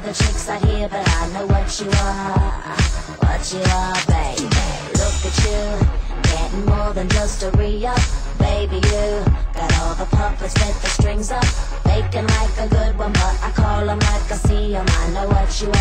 other chicks out here, but I know what you are, baby. Look at you, getting more than just a re-up. Baby, you got all the puppets with the strings up, faking like a good one, but I call them like I see them. I know what you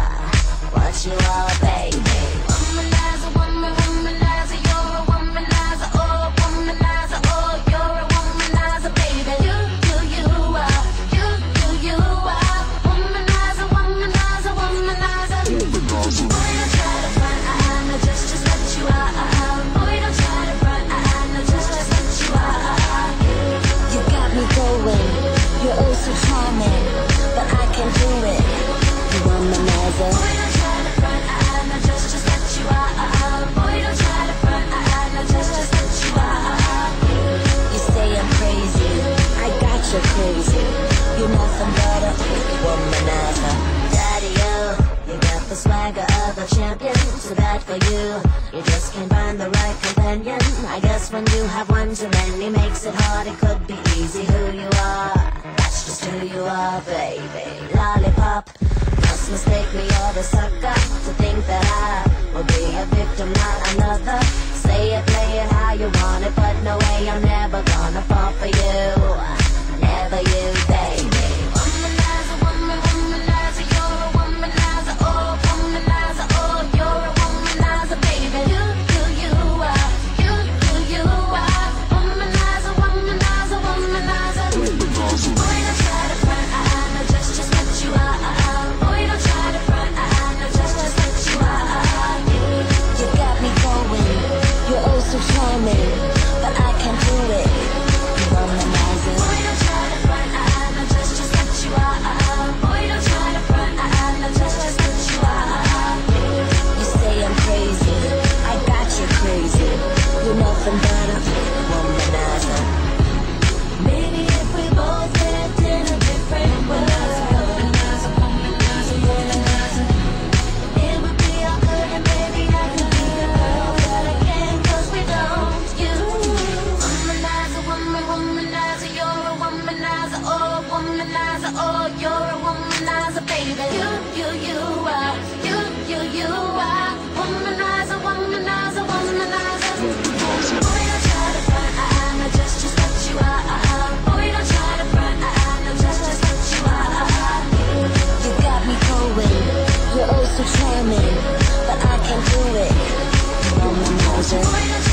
are, baby. Womanizer, womanizer, you're a womanizer, oh, womanizer, oh, you're a womanizer, baby. You are, you are, womanizer, womanizer, womanizer. Boy, don't try to front, I know just what you are. Boy, don't try to front, I know just what you are. You got me going, you're oh so charming, but I can't do it. You womanizer. Boy, don't try to front, I know just what you are. Boy, don't try to front, I know just what you are. You say I'm crazy, I got you crazy. You're nothing but a womanizer. Daddy, you got the swagger of a champion. So bad for you, you just can't find the right companion. I guess when you have one too many makes it hard. It could be easy who you are. That's just who you are, baby. Lollipop, must mistake me or the sucker to think that I will be a victim, not another. Say it, play it how you want it, but no way, I'm never gonna fall for you. Never you, baby. Womanizer, womanizer, you're a womanizer, oh, womanizer, oh, you're a womanizer, baby. You are, you are, womanizer, womanizer, womanizer. Boy, don't try to front, I know just what you are. Boy, don't try to front, I know just what you are. You got me going, you're oh so charming, but I can't do it. You womanizer. Boy, don't try to front, I know just what you are. Boy, don't try to front, I know just what you are. You say I'm crazy, I got you crazy. You're nothing but a womanizer. Maybe if we both lived in a different world, it would be all good and baby I could be the girl, but I can't 'cause we don't. You womanizer, womanizer, you're a womanizer, oh, womanizer, oh, you're a womanizer, baby. You are, you are, womanizer, womanizer, womanizer. Boy, don't try to front, I know just what you are. Boy, don't try to front, I know just what you are. You got me going, you're oh so charming, but I can't do it. You womanizer.